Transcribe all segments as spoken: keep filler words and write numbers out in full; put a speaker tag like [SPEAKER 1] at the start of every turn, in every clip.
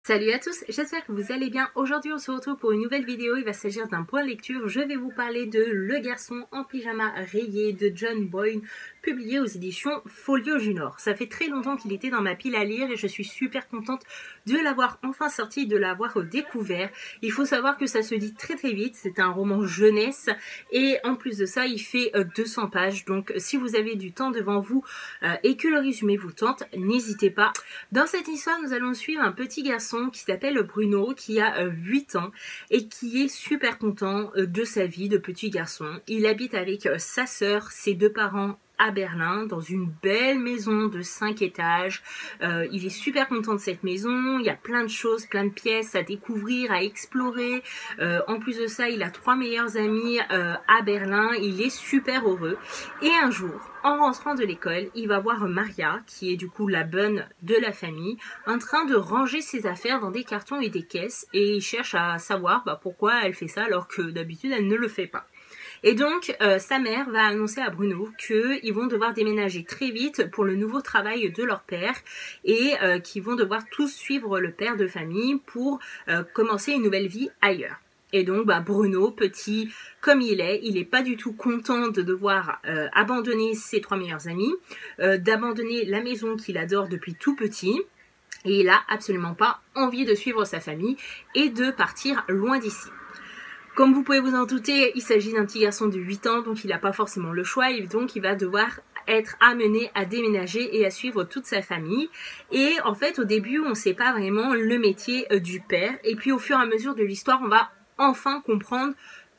[SPEAKER 1] Salut à tous, j'espère que vous allez bien. Aujourd'hui on se retrouve pour une nouvelle vidéo. Il va s'agir d'un point de lecture. Je vais vous parler de Le garçon en pyjama rayé de John Boyne, publié aux éditions Folio Junior. Ça fait très longtemps qu'il était dans ma pile à lire et je suis super contente de l'avoir enfin sorti, de l'avoir découvert. Il faut savoir que ça se lit très très vite, c'est un roman jeunesse et en plus de ça il fait deux cents pages. Donc si vous avez du temps devant vous euh, et que le résumé vous tente, n'hésitez pas. Dans cette histoire nous allons suivre un petit garçon qui s'appelle Bruno, qui a huit ans et qui est super content de sa vie de petit garçon. Il habite avec sa sœur, ses deux parents à Berlin, dans une belle maison de cinq étages. Euh, il est super content de cette maison, il y a plein de choses, plein de pièces à découvrir, à explorer. Euh, en plus de ça, il a trois meilleurs amis euh, à Berlin, il est super heureux. Et un jour, en rentrant de l'école, il va voir Maria, qui est du coup la bonne de la famille, en train de ranger ses affaires dans des cartons et des caisses, et il cherche à savoir bah, pourquoi elle fait ça alors que d'habitude elle ne le fait pas. Et donc, euh, sa mère va annoncer à Bruno qu'ils vont devoir déménager très vite pour le nouveau travail de leur père et euh, qu'ils vont devoir tous suivre le père de famille pour euh, commencer une nouvelle vie ailleurs. Et donc, bah, Bruno, petit comme il est, il n'est pas du tout content de devoir euh, abandonner ses trois meilleurs amis, euh, d'abandonner la maison qu'il adore depuis tout petit. Et il n'a absolument pas envie de suivre sa famille et de partir loin d'ici. Comme vous pouvez vous en douter, il s'agit d'un petit garçon de huit ans, donc il n'a pas forcément le choix, et donc il va devoir être amené à déménager et à suivre toute sa famille. Et en fait, au début, on ne sait pas vraiment le métier du père, et puis au fur et à mesure de l'histoire, on va enfin comprendre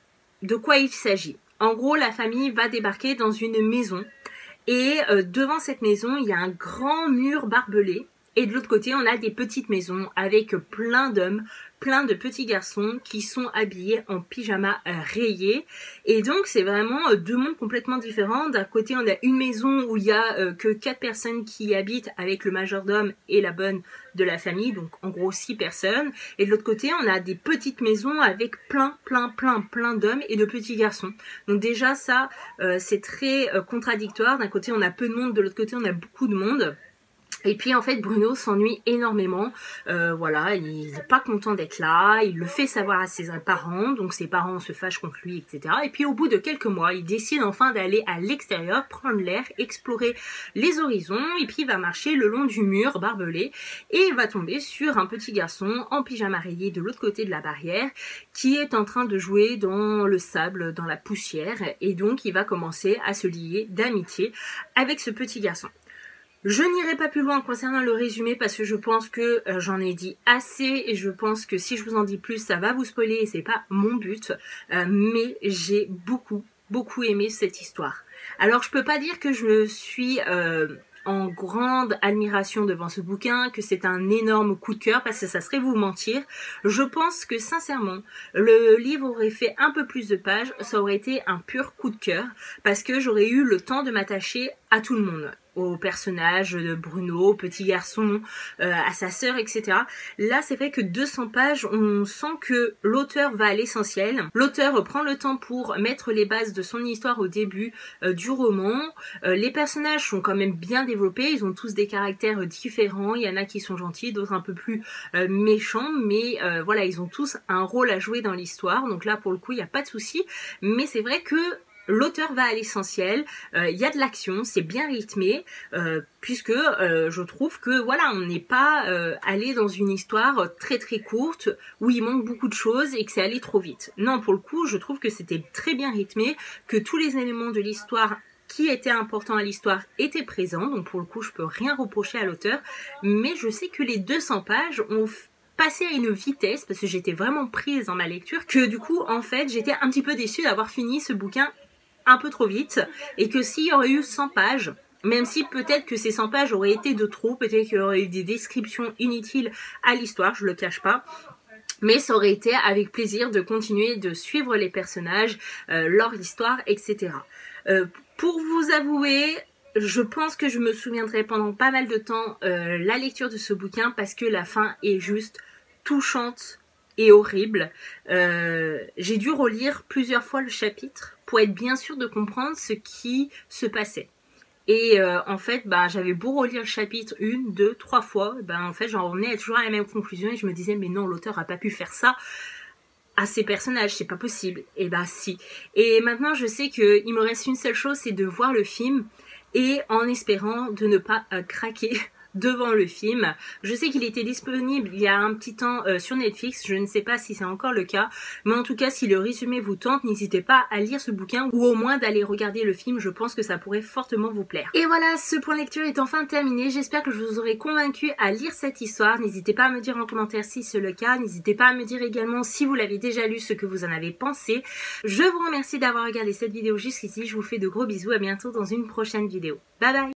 [SPEAKER 1] de quoi il s'agit. En gros, la famille va débarquer dans une maison, et euh, devant cette maison, il y a un grand mur barbelé, et de l'autre côté, on a des petites maisons avec plein d'hommes, plein de petits garçons qui sont habillés en pyjama rayé. Et donc, c'est vraiment deux mondes complètement différents. D'un côté, on a une maison où il y a euh, que quatre personnes qui y habitent avec le majordome et la bonne de la famille. Donc, en gros, six personnes. Et de l'autre côté, on a des petites maisons avec plein, plein, plein, plein d'hommes et de petits garçons. Donc déjà, ça, euh, c'est très euh, contradictoire. D'un côté, on a peu de monde. De l'autre côté, on a beaucoup de monde. Et puis en fait Bruno s'ennuie énormément, euh, voilà, il n'est pas content d'être là, il le fait savoir à ses parents, donc ses parents se fâchent contre lui, et cetera. Et puis au bout de quelques mois, il décide enfin d'aller à l'extérieur, prendre l'air, explorer les horizons, et puis il va marcher le long du mur barbelé, et il va tomber sur un petit garçon en pyjama rayé de l'autre côté de la barrière, qui est en train de jouer dans le sable, dans la poussière, et donc il va commencer à se lier d'amitié avec ce petit garçon. Je n'irai pas plus loin concernant le résumé parce que je pense que euh, j'en ai dit assez et je pense que si je vous en dis plus, ça va vous spoiler et c'est pas mon but. Euh, mais j'ai beaucoup, beaucoup aimé cette histoire. Alors je peux pas dire que je suis euh, en grande admiration devant ce bouquin, que c'est un énorme coup de cœur parce que ça serait vous mentir. Je pense que sincèrement, le livre aurait fait un peu plus de pages, ça aurait été un pur coup de cœur parce que j'aurais eu le temps de m'attacher à tout le monde, au personnage de Bruno, au petit garçon, euh, à sa sœur, et cetera. Là, c'est vrai que deux cents pages, on sent que l'auteur va à l'essentiel. L'auteur prend le temps pour mettre les bases de son histoire au début euh, du roman. Euh, les personnages sont quand même bien développés, ils ont tous des caractères différents. Il y en a qui sont gentils, d'autres un peu plus euh, méchants, mais euh, voilà, ils ont tous un rôle à jouer dans l'histoire. Donc là, pour le coup, il n'y a pas de souci. Mais c'est vrai que l'auteur va à l'essentiel, il euh, y a de l'action, c'est bien rythmé, euh, puisque euh, je trouve que voilà, on n'est pas euh, allé dans une histoire très très courte où il manque beaucoup de choses et que c'est allé trop vite. Non, pour le coup, je trouve que c'était très bien rythmé, que tous les éléments de l'histoire qui étaient importants à l'histoire étaient présents, donc pour le coup, je peux rien reprocher à l'auteur, mais je sais que les deux cents pages ont passé à une vitesse, parce que j'étais vraiment prise dans ma lecture, que du coup, en fait, j'étais un petit peu déçue d'avoir fini ce bouquin un peu trop vite et que s'il y aurait eu cent pages, même si peut-être que ces cent pages auraient été de trop, peut-être qu'il y aurait eu des descriptions inutiles à l'histoire, je le cache pas, mais ça aurait été avec plaisir de continuer de suivre les personnages, euh, leur histoire, et cetera. Euh, pour vous avouer, je pense que je me souviendrai pendant pas mal de temps euh, la lecture de ce bouquin parce que la fin est juste touchante et horrible. Euh, j'ai dû relire plusieurs fois le chapitre pour être bien sûre de comprendre ce qui se passait. Et euh, en fait, bah, j'avais beau relire le chapitre une, deux, trois fois, ben en fait j'en revenais toujours à la même conclusion et je me disais mais non, l'auteur a pas pu faire ça à ces personnages, c'est pas possible. Et bah si. Et maintenant je sais qu'il me reste une seule chose, c'est de voir le film et en espérant de ne pas euh, craquer devant le film. Je sais qu'il était disponible il y a un petit temps euh, sur Netflix, je ne sais pas si c'est encore le cas, mais en tout cas si le résumé vous tente, n'hésitez pas à lire ce bouquin ou au moins d'aller regarder le film, je pense que ça pourrait fortement vous plaire. Et voilà, ce point lecture est enfin terminé, j'espère que je vous aurai convaincu à lire cette histoire, n'hésitez pas à me dire en commentaire si c'est le cas, n'hésitez pas à me dire également si vous l'avez déjà lu, ce que vous en avez pensé. Je vous remercie d'avoir regardé cette vidéo jusqu'ici, je vous fais de gros bisous, à bientôt dans une prochaine vidéo. Bye bye.